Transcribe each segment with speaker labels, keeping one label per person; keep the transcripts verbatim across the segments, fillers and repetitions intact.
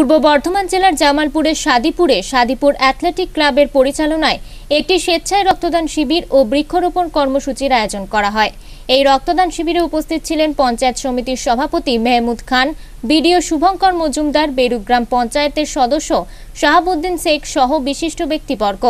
Speaker 1: পূর্ব বর্ধমান জেলার জামালপুরের শাদিপুরে শাদিপুর অ্যাথলেটিক ক্লাবের পরিচালনায় একটি স্বেচ্ছায় রক্তদান শিবির ও বৃক্ষরোপণ কর্মসূচির আয়োজন করা হয়। এই রক্তদান শিবিরে উপস্থিত ছিলেন পঞ্চায়েত সমিতির সভাপতি মেহমুদ খান, বিডিও শুভঙ্কর মজুমদার, বেরুগ্রাম পঞ্চায়েতের সদস্য শাহাবুদ্দিন শেখ সহ বিশিষ্ট ব্যক্তিবর্গ।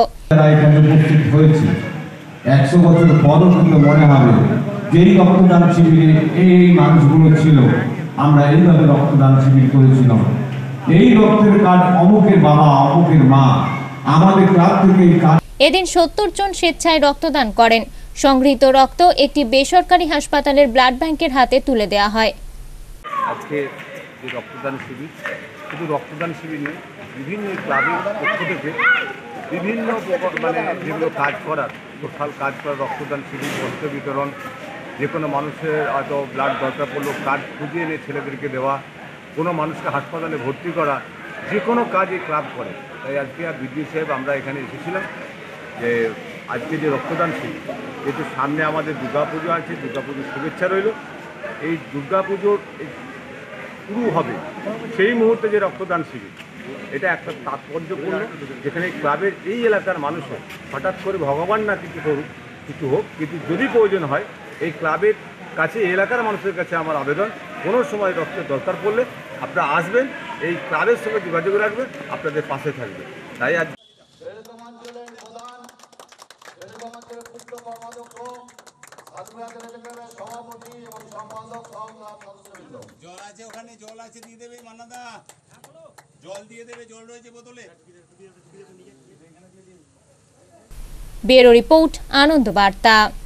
Speaker 2: একশো বছর পরও কিন্তু মনে হবে যেই রক্তদান শিবিরে এই মানুষগুলো ছিল, আমরা এইভাবে রক্তদান শিবির করেছিলাম। এই রক্তের কার্ড অমুকের বাবা, অমুকের মা, আমাদের ক্লাব থেকে এই কার্ড।
Speaker 1: এদিন সত্তর জন স্বেচ্ছায় রক্তদান করেন। সংগৃহীত রক্ত একটি বেসরকারি হাসপাতালের ব্লাড ব্যাংকের হাতে তুলে দেওয়া হয়।
Speaker 3: আজকে যে রক্তদান শিবির, শুধু রক্তদান শিবির নয়, বিভিন্ন ক্লাবের পক্ষ থেকে বিভিন্ন মানে যেগুলো কাজ করার টোটাল কাজ করার রক্তদান শিবির, বস্ত্র বিতরণ, যে কোনো মানুষের হয়তো ব্লাড দরকার পড়লো কার্ড খুঁজে এনে ছেলেদেরকে দেওয়া, কোনো মানুষকে হাসপাতালে ভর্তি করা, যে কোনো কাজ এই ক্লাব করে। তাই আজকে বিডিও সাহেব আমরা এখানে এসেছিলাম যে আজকে যে রক্তদান শিবির, যেহেতু সামনে আমাদের দুর্গা পুজো আছে, দুর্গা পুজোর শুভেচ্ছা রইল। এই দুর্গা পুজোর শুরু হবে সেই মুহূর্তে যে রক্তদান শিবির, এটা একটা তাৎপর্যপূর্ণ, যেখানে ক্লাবের এই এলাকার মানুষও হঠাৎ করে ভগবান না কিছু করুক, কিছু হোক, কিন্তু যদি প্রয়োজন হয় এই ক্লাবের কাছে, এলাকার মানুষের কাছে আমার আবেদন, কোনো সময় রক্তের দরকার পড়লে আপনারা আসবেন, এই ক্লাবের সঙ্গে যোগাযোগ রাখবেন, আপনাদের পাশে থাকবে। তাই আজ
Speaker 4: জল আছে, ওখানে জল আছে, দিয়ে দেবে মান্নাদা, জল দিয়ে দেবে, জল রয়েছে বোতলে।
Speaker 1: ব্যুরো রিপোর্ট, আনন্দ বার্তা।